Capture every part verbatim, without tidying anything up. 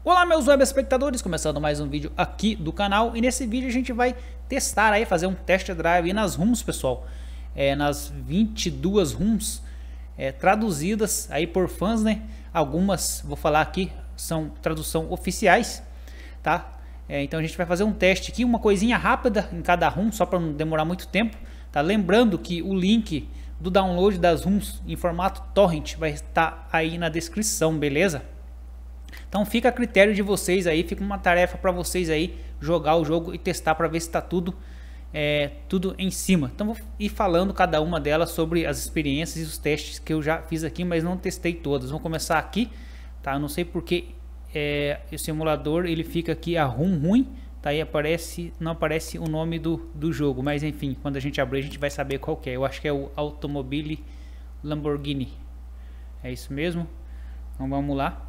Olá meus web espectadores, começando mais um vídeo aqui do canal. E nesse vídeo a gente vai testar aí, fazer um test drive aí nas ROMs, pessoal. É, nas vinte e duas ROMs é, traduzidas aí por fãs, né? Algumas, vou falar aqui, são tradução oficiais, tá? É, então a gente vai fazer um teste aqui, uma coisinha rápida em cada ROM, só para não demorar muito tempo, tá? Lembrando que o link do download das ROMs em formato torrent vai estar aí na descrição, beleza? Então fica a critério de vocês aí, fica uma tarefa para vocês aí jogar o jogo e testar para ver se está tudo é, tudo em cima. Então vou ir falando cada uma delas sobre as experiências e os testes que eu já fiz aqui, mas não testei todas. Vamos começar aqui, tá? Eu não sei porque é, o simulador ele fica aqui a ROM ruim, tá? Aí aparece, não aparece o nome do, do jogo, mas enfim, quando a gente abrir a gente vai saber qual que é. Eu acho que é o Automobile Lamborghini, é isso mesmo. Então vamos lá.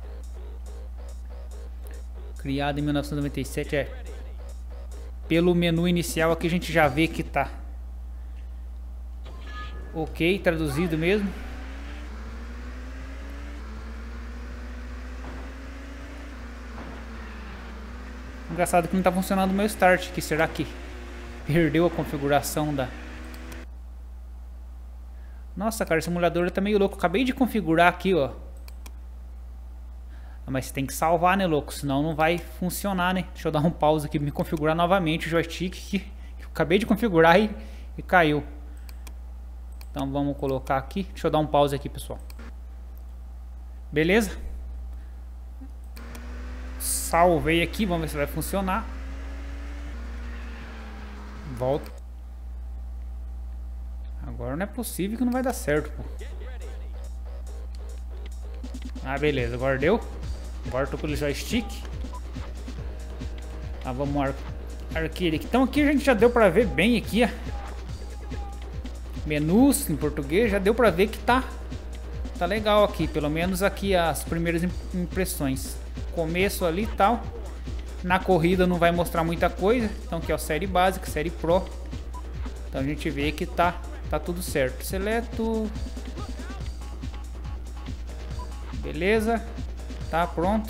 Criado em mil novecentos e noventa e sete, é. Pelo menu inicial aqui a gente já vê que tá ok, traduzido mesmo. Engraçado que não tá funcionando o meu start aqui. Será que perdeu a configuração da... Nossa, cara, esse simulador tá meio louco. Acabei de configurar aqui, ó. Mas tem que salvar, né, louco? Senão não vai funcionar, né? Deixa eu dar um pause aqui, me configurar novamente o joystick que eu acabei de configurar e, e caiu. Então vamos colocar aqui. Deixa eu dar um pause aqui, pessoal. Beleza? Salvei aqui, vamos ver se vai funcionar. Volta. Agora não é possível que não vai dar certo, pô. Ah, beleza, agora deu. Agora tô pelo joystick. Tá, vamos ar arquear aqui. Então aqui a gente já deu pra ver bem aqui, ó. Menus em português, já deu pra ver que tá tá legal aqui, pelo menos aqui as primeiras impressões. Começo ali e tal. Na corrida não vai mostrar muita coisa. Então aqui ó, série básica, série Pro. Então a gente vê que tá tá tudo certo. Seleto. Beleza. Tá pronto.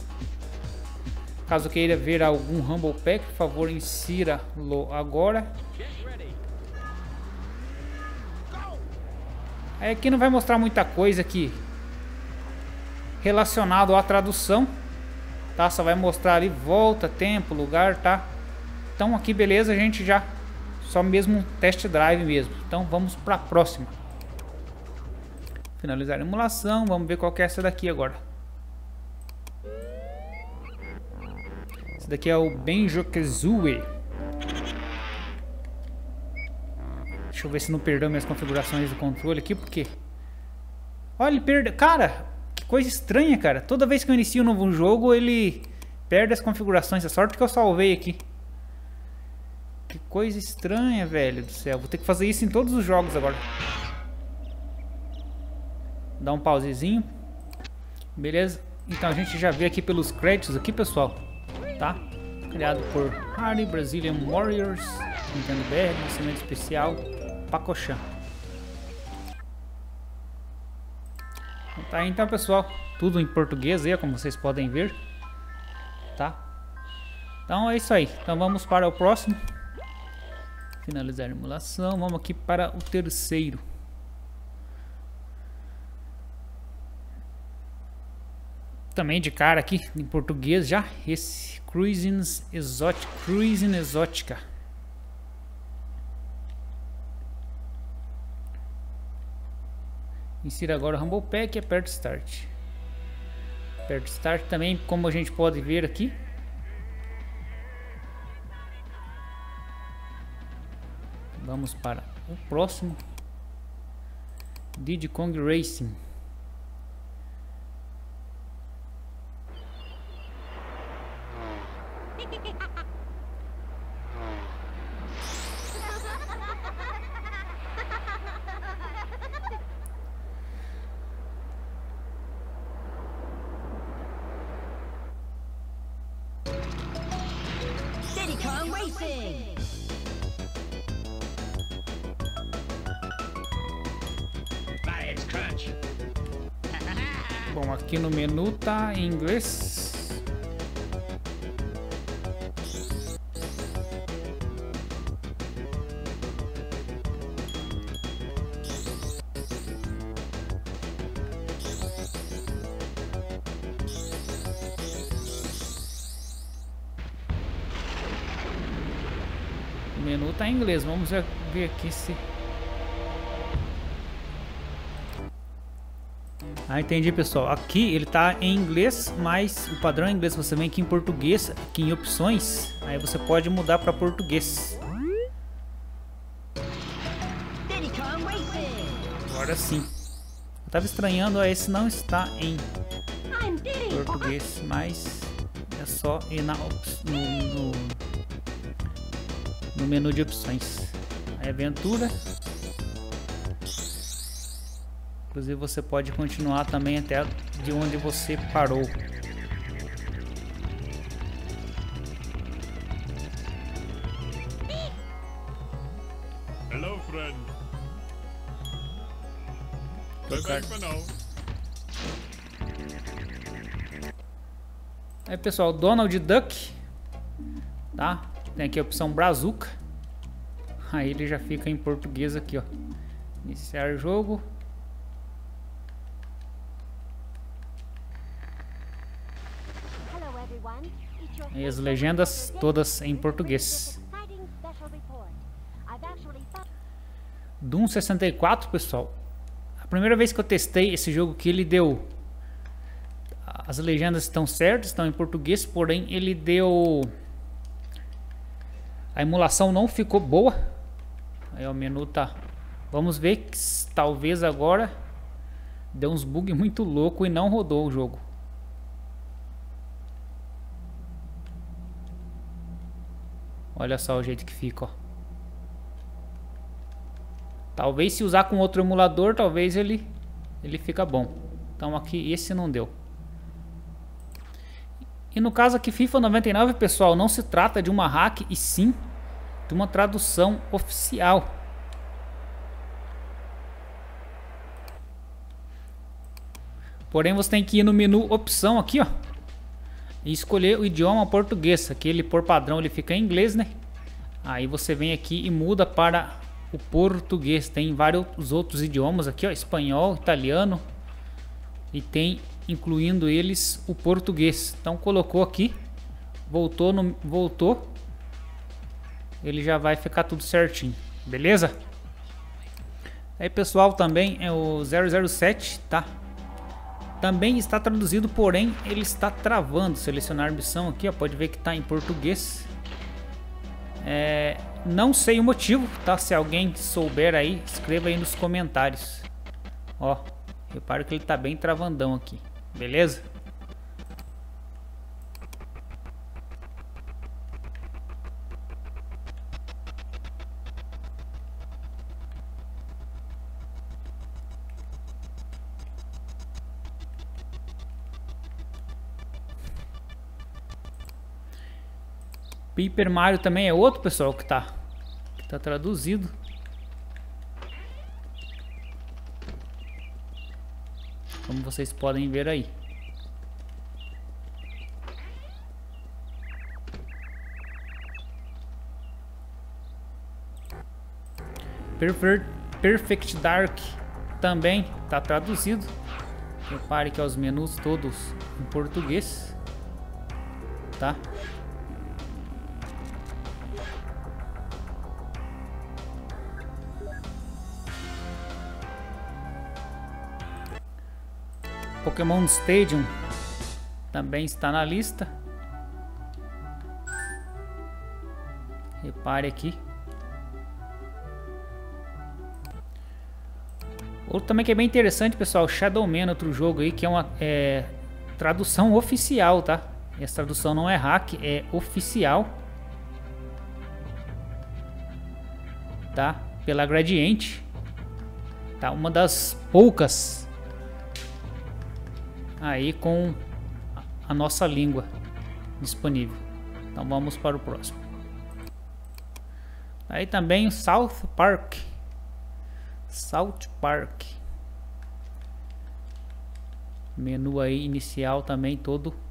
Caso queira ver algum Rumble Pack, por favor insira-lo agora. Aí aqui não vai mostrar muita coisa aqui relacionado à tradução, tá? Só vai mostrar ali volta, tempo, lugar, tá? Então aqui beleza, a gente já só mesmo um test drive mesmo. Então vamos para a próxima. Finalizar a emulação, vamos ver qual que é essa daqui agora. Esse daqui é o Banjo-Kazooie. Deixa eu ver se não perdeu minhas configurações do controle aqui, porque... Olha, ele perdeu... Cara, que coisa estranha, cara. Toda vez que eu inicio um novo jogo, ele perde as configurações. A sorte que eu salvei aqui. Que coisa estranha, velho do céu. Vou ter que fazer isso em todos os jogos agora. Dá um pausezinho. Beleza? Então a gente já vê aqui pelos créditos aqui, pessoal. Tá? Criado por Hardy Brazilian Warriors, Nintendo B R, lançamento especial Pacochan. Tá, então pessoal, tudo em português aí, como vocês podem ver, tá? Então é isso aí. Então vamos para o próximo. Finalizar a emulação. Vamos aqui para o terceiro. Também de cara aqui em português já, esse Cruising Exotica, Cruising Exotica. Insira agora o Rumble Pack e aperte Start. Aperte Start também, como a gente pode ver aqui. Vamos para o próximo. Diddy Kong Racing. Diddy Kong Racing. Bom, aqui no menu tá em inglês. menu tá em inglês. Vamos ver, ver aqui se... Ah, entendi, pessoal. Aqui ele tá em inglês, mas o padrão é inglês. Você vem aqui em português, aqui em opções, aí você pode mudar para português. Agora sim. Eu tava estranhando, ó, esse não está em português, mas é só ir na op no, no, no menu de opções. Aí aventura. Inclusive você pode continuar também até de onde você parou. Hello, friend. Bye bye for now. Aí, pessoal, Donald Duck, tá? Tem aqui a opção Brazuca. Aí ele já fica em português aqui, ó. Iniciar jogo. E as legendas todas em português. Doom sessenta e quatro, pessoal. A primeira vez que eu testei esse jogo que ele deu... As legendas estão certas, estão em português, porém ele deu... A emulação não ficou boa. Aí o menu tá... Vamos ver que talvez agora deu uns bugs muito loucos e não rodou o jogo. Olha só o jeito que fica, ó. Talvez se usar com outro emulador, talvez ele ele fica bom. Então aqui esse não deu. E no caso aqui FIFA noventa e nove, pessoal, não se trata de uma hack e sim de uma tradução oficial. Porém você tem que ir no menu opção aqui, ó, e escolher o idioma português. Aqui ele por padrão ele fica em inglês, né? Aí você vem aqui e muda para o português. Tem vários outros idiomas aqui, ó, espanhol, italiano, e tem incluindo eles o português. Então colocou aqui, voltou no voltou, ele já vai ficar tudo certinho, beleza? Aí, pessoal, também é o zero zero sete, tá? Também está traduzido, porém ele está travando. Selecionar missão aqui, ó, pode ver que está em português. É, não sei o motivo, tá? Se alguém souber aí, escreva aí nos comentários. Ó, repare que ele está bem travandão aqui, beleza? Paper Mario também é outro, pessoal, que tá, que tá traduzido. Como vocês podem ver aí. Perfect, Perfect Dark também tá traduzido. Repare que os menus todos em português, tá? Pokémon Stadium também está na lista. Repare aqui. Outro também que é bem interessante, pessoal, Shadow Man, outro jogo aí que é uma é, tradução oficial, tá? Essa tradução não é hack, é oficial, tá? Pela Gradiente, tá? Uma das poucas aí com a nossa língua disponível. Então vamos para o próximo. Aí também South Park. South Park. Menu aí inicial também todo